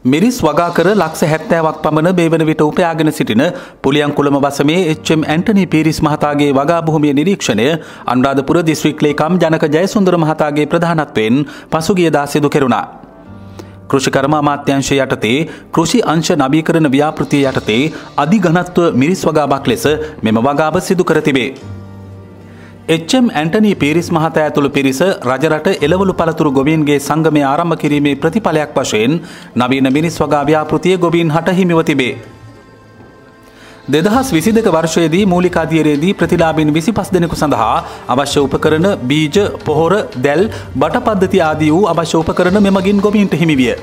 මිරිස් වගා කර ලක්ෂ 70ක් පමණ මේ වන විට උපයාගෙන සිටින පුලියන්කුළම වසමේ එච්.එම්. ඇන්ටනි පීරිස් මහතාගේ වගා භූමිය නිරීක්ෂණය අනුරාධපුර දිස්ත්‍රික් ලේකම් ජනක ජයසුන්දර මහතාගේ ප්‍රධානත්වයෙන් පසුගියදා සිදු කෙරුණා. කෘෂිකර්ම අමාත්‍යාංශය යටතේ කෘෂි අංශ නවීකරණ ව්‍යාපෘතිය යටතේ අධිඝනත්ව මිරිස් වගාවක් ලෙස මෙම වගාව සිදු කර තිබේ. එච්.එම්. ඇන්ටනි පීරිස් මහතා ඇතුළු පිරිස රජරට එළවලු පළතුරු ගොවීන්ගේ සංගමය ආරම්භ කිරීමේ ප්‍රතිඵලයක් වශයෙන් නවීන මිරිස් වගා ව්‍යාපෘතිය ගොවීන් හට හිමිව තිබේ. 2022 වර්ෂයේදී මූලික අධීරයේදී ප්‍රතිලාභීන් 25 දෙනෙකු සඳහා අවශ්‍ය උපකරණ බීජ පොහොර දැල් බට පද්ධති ආදී වූ අවශ්‍ය උපකරණ මෙමගින් ගොවීන්ට හිමි විය.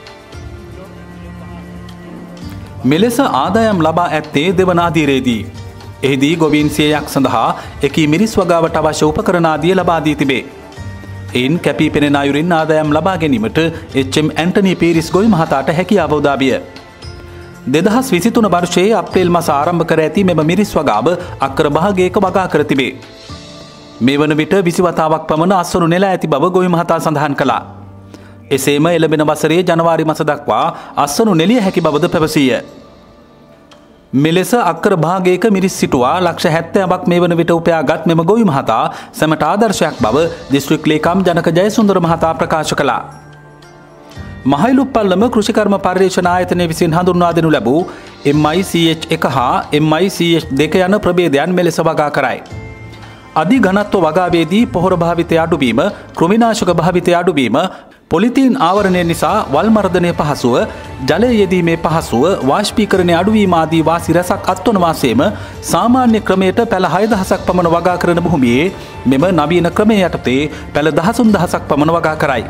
මෙලෙස ආදායම් ලබා ඇත්තේ දෙවන අධීරයේදී. එහිදී ගොවීන් 100ක් සඳහා එකී මිරිස් වගාවට අවශ්‍ය උපකරණ ආදිය ලබා දී තිබේ. එයින් කැපී පෙනෙන අයුරින් ආදායම් ලබා ගැනීමට එච්.එම්. ඇන්ටනි පීරිස් ගොවි මහතාට හැකියාව උදා විය. 2023 වර්ෂයේ අප්‍රේල් මාස ආරම්භ කර ඇති මෙම මිරිස් වගාව අක්කර භාගයක වගා කර තිබේ. මේ වන විට 20 වතාවක් පමණ අස්වනු නෙලා ඇති බව ගොවි මහතා සඳහන් කළා. එසේම එළඹෙන වසරේ ජනවාරි මාස දක්වා අස්වනු නෙලිය හැකි බවද පැවසීය. මෙලෙස අක්කර භාගයක මිරිස් සිටුවා ලක්ෂ 70ක් මේ වන විට උපයාගත් මෙම ගොවි මහතා සැමට ආදර්ශයක් බව දිස්ත්‍රික් ලේකම් ජනක ජයසුන්දර මහතා ප්‍රකාශ කළා. මහයිලුප්පල්ලම කෘෂිකර්ම පර්යේෂණ ආයතනය විසින් හඳුන්වා දෙනු ලැබූ MICH1 හා MICH2 යන ප්‍රභේදයන් මෙලෙස වගා කරයි. අධිඝනත්ව වගාවේදී පොහොර භාවිතය අඩුවීම, කෘමිනාශක භාවිතය අඩුවීම, පොලිතීන් ආවරණය නිසා වල් මර්ධනය පහසුව, ජලය යෙදීමේ පහසුව, වාෂ්පීකරණය අඩුවීම ආදී වාසි රැසක් අත්වන වාසයේම සාමාන්‍ය ක්‍රමයට පැල 6000ක් පමණ වගා කරන භූමියේ මෙම නවීන ක්‍රමය යටතේ පැල 13000ක් පමණ වගා කරයි.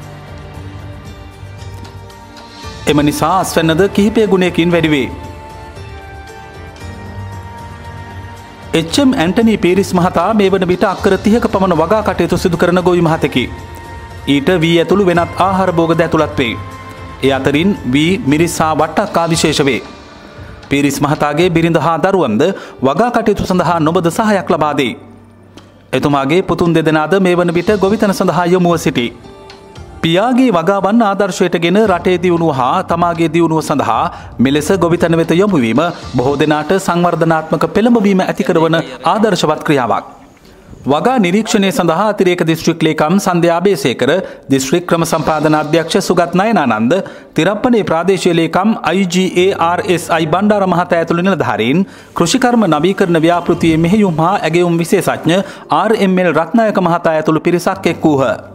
එම නිසා අස්වැන්නද කිහිපය ගුණයකින් වැඩි වේ. එච්.එම්. ඇන්ටනි පීරිස් මහතා මේ වන විට අක්කර 30ක පමණ වගා කටයුතු සිදු කරන ගොවි මහතෙකි. ඊට වී ඇතුළු වෙනත් ආහාර භෝගද ඇතුළත් වේ. ඒ අතරින් වී, මිරිස් හා වට්ටක් විශේෂ වේ. පීරිස් මහතාගේ බිරිඳ හා දරුවන්ද වගා කටයුතු සඳහා නොබද සහායක් ලබා දෙයි. එතුමාගේ පුතුන් දෙදෙනාද මේ වන විට ගොවිතැන සඳහා යොමුව සිටී. පියාගේ වගාවන් ආදර්ශයටගෙන රටේ දියුණුව හා තමාගේ දියුණුව සඳහා මෙලෙස ගොවිතැන වෙත යොමු වීම බොහෝ දෙනාට සංවර්ධනාත්මක පෙළඹවීම ඇති කරවන ආදර්ශවත් ක්‍රියාවක්. වගා නිරීක්ෂණය සඳහා අතිරේක දිස්ත්‍රික් ලේකම් සන්ධ්‍යා අබේසේකර, දිස්ත්‍රික් ක්‍රම සම්පාදන අධ්‍යක්ෂ සුගත් නයනානන්ද, තිරප්පනේ ප්‍රාදේශීය ලේකම් IGARSI බණ්ඩාර මහතා ඇතුළු නිලධාරීන්, කෘෂිකර්ම නවීකරණ ව්‍යාපෘතියේ මෙහෙයුම් හා ඇගයුම් විශේෂඥ RML රත්නායක මහතා ඇතුළු පිරිසක් එක් වූහ.